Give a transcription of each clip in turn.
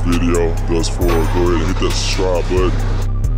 video thus far, go ahead and hit that subscribe button.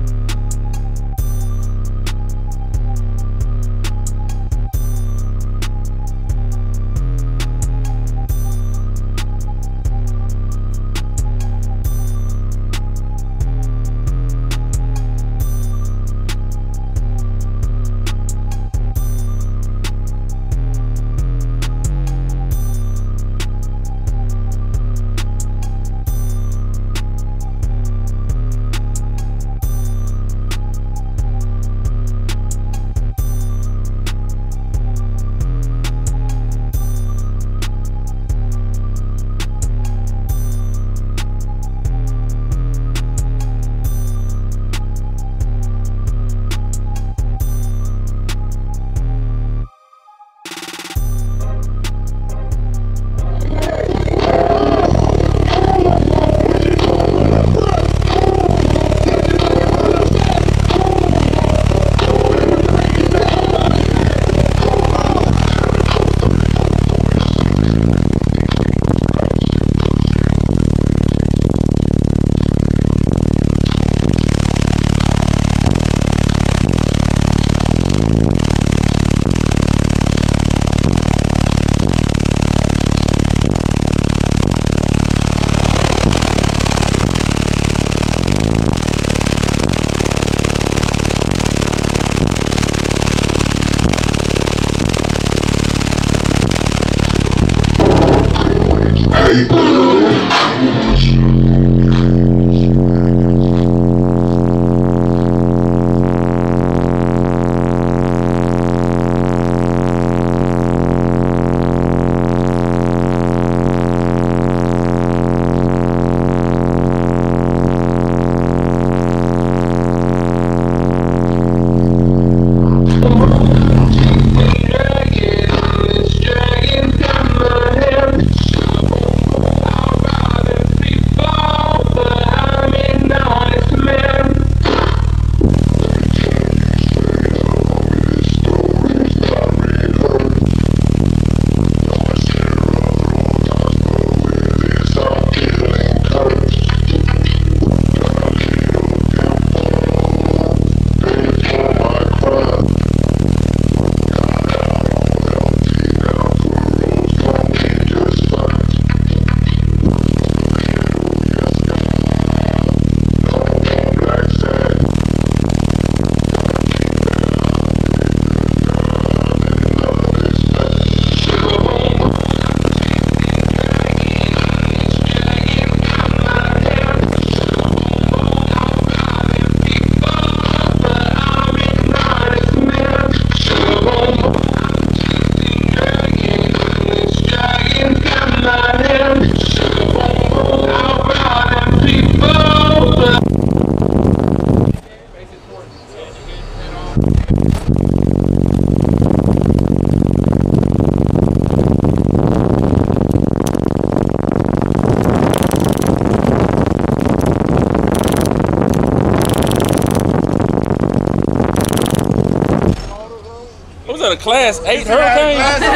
Was that a Class 8 Hurricane?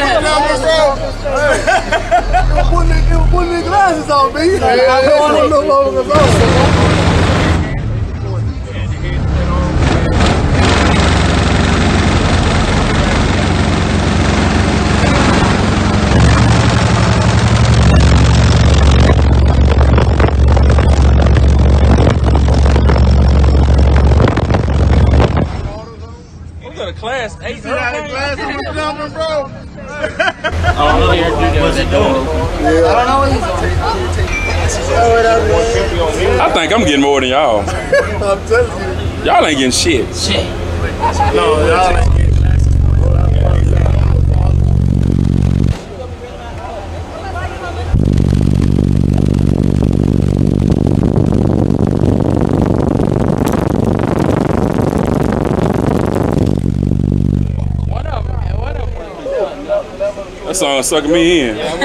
It was putting their glasses on me. I don't want to look over the phone. Class 8 Hurricane? Bro. I don't know here. What's it doing? I don't know. I think I'm getting more than y'all. I'm telling you. Y'all ain't getting shit. Shit. No, y'all ain't getting that song sucking me in. I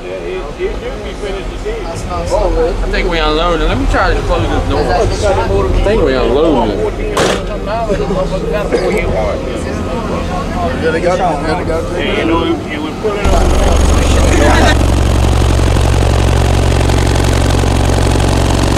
think we unloading. Let me try to close this door. I think we unloading. Yeah, they got it. And we put it on.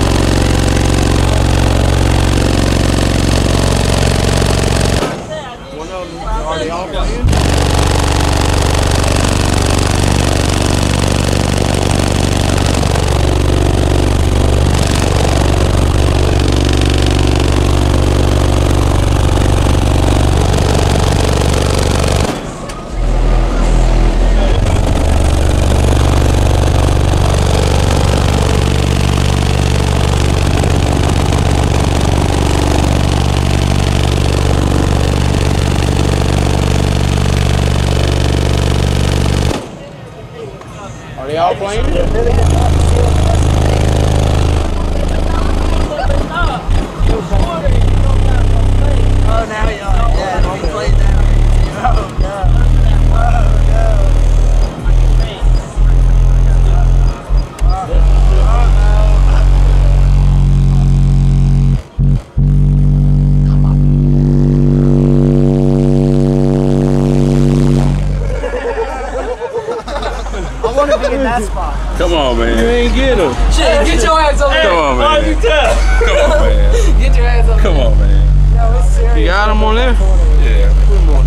Come on, man. You ain't get him. Shit, get your ass over Come here. on, man. you tell? Come on, man. Get your ass over Come here. on, man. No, it's serious. You got him on there? Yeah. Put him on.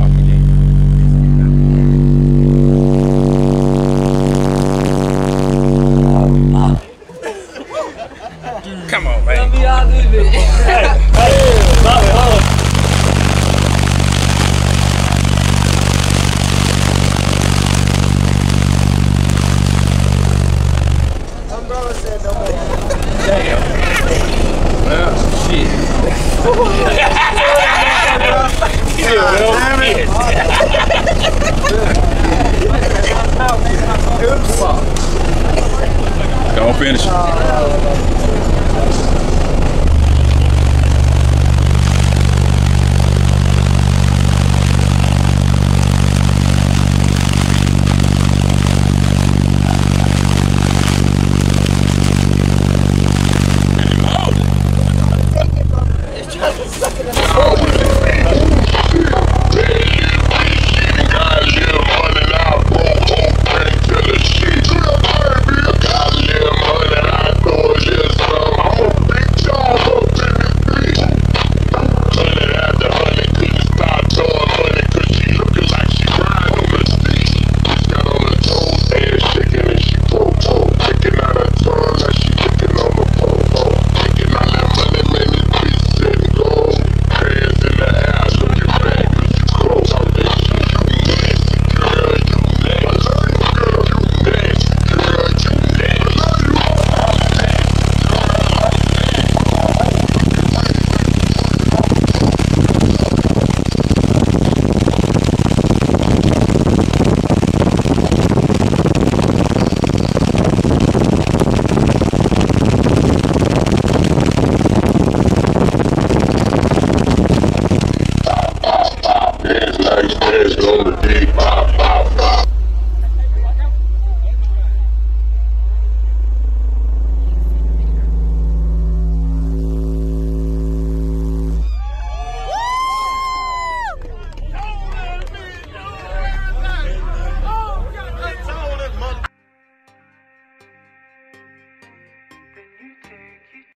Come on, man. Let me out this bitch. Don't finish it.